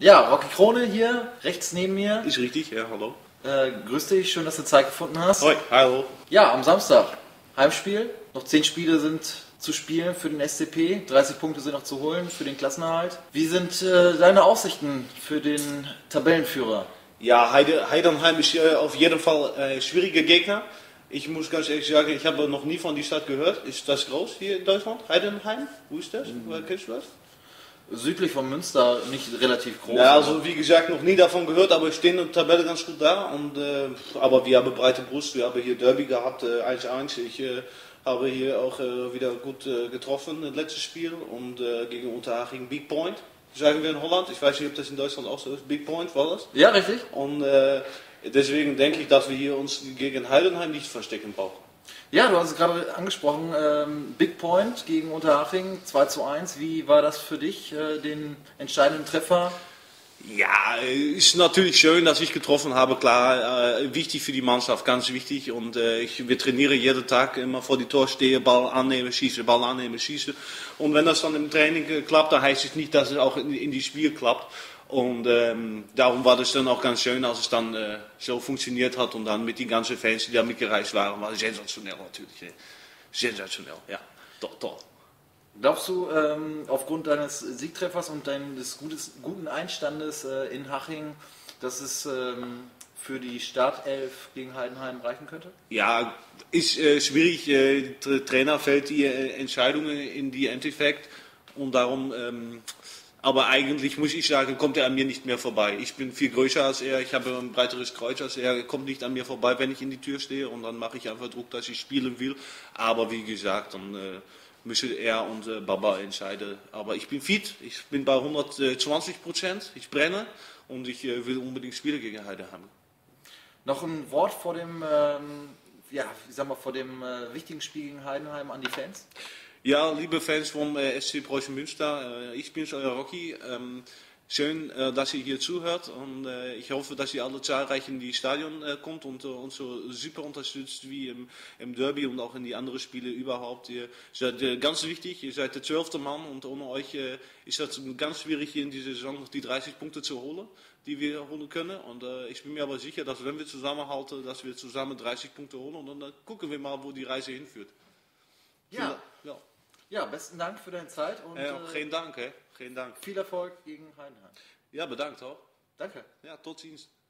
Ja, Rocky Krone hier, rechts neben mir. Ist richtig, ja, hallo. Grüß dich, schön, dass du Zeit gefunden hast. Hoi, hallo. Ja, am Samstag, Heimspiel. Noch 10 Spiele sind zu spielen für den SCP. 30 Punkte sind noch zu holen für den Klassenerhalt. Wie sind deine Aussichten für den Tabellenführer? Ja, Heidenheim ist auf jeden Fall ein schwieriger Gegner. Ich muss ganz ehrlich sagen, ich habe noch nie von der Stadt gehört. Ist das groß hier in Deutschland? Heidenheim? Wo ist das? Kennst du das? Südlich von Münster, nicht relativ groß. Ja, also wie gesagt, noch nie davon gehört, aber wir stehen in der Tabelle ganz gut da. Aber wir haben breite Brust, wir haben hier Derby gehabt, 1-1. Ich habe hier auch wieder gut getroffen, das letzte Spiel. Und gegen Unterhaching Big Point, sagen wir in Holland. Ich weiß nicht, ob das in Deutschland auch so ist. Big Point war das. Ja, richtig. Und deswegen denke ich, dass wir hier uns gegen Heidenheim nicht verstecken brauchen. Ja, du hast es gerade angesprochen, Big Point gegen Unterhaching, 2:1. Wie war das für dich, den entscheidenden Treffer? Ja, ist natürlich schön, dass ich getroffen habe, klar, wichtig für die Mannschaft, ganz wichtig. Und wir trainieren jeden Tag immer vor die Tor stehen, Ball annehmen, schießen, Ball annehmen, schießen. Und wenn das dann im Training klappt, dann heißt es nicht, dass es auch in die Spiel klappt. Und darum war das dann auch ganz schön, als es dann so funktioniert hat und dann mit den ganzen Fans, die da mitgereist waren, war sensationell natürlich. Sensationell, ja, toll. Glaubst du, aufgrund deines Siegtreffers und deines guten Einstandes in Haching, dass es für die Startelf gegen Heidenheim reichen könnte? Ja, ist schwierig. Der Trainer fällt die Entscheidungen in die Endeffekt und darum... aber eigentlich muss ich sagen, kommt er an mir nicht mehr vorbei. Ich bin viel größer als er, ich habe ein breiteres Kreuz als er kommt nicht an mir vorbei, wenn ich in die Tür stehe und dann mache ich einfach Druck, dass ich spielen will. Aber wie gesagt, dann müssen er und Baba entscheiden. Aber ich bin fit, ich bin bei 120%, ich brenne und ich will unbedingt spielen gegen Heidenheim. Noch ein Wort vor dem, vor dem wichtigen Spiel gegen Heidenheim an die Fans? Ja, liebe Fans vom SC Preußen Münster, ich bin's, euer Rocky. Schön, dass ihr hier zuhört und ich hoffe, dass ihr alle zahlreich in die Stadion kommt und uns so super unterstützt wie im Derby und auch in die anderen Spiele überhaupt. Ihr seid ganz wichtig, ihr seid der 12. Mann und ohne euch ist das ganz schwierig hier in dieser Saison noch die 30 Punkte zu holen, die wir holen können. Und ich bin mir aber sicher, dass wenn wir zusammenhalten, dass wir zusammen 30 Punkte holen und dann gucken wir mal, wo die Reise hinführt. Ja. Ja, besten Dank für deine Zeit und geen Dank, hè? Geen Dank. viel Erfolg gegen Heidenheim. Ja, bedankt hoor. Danke. Ja, tot ziens.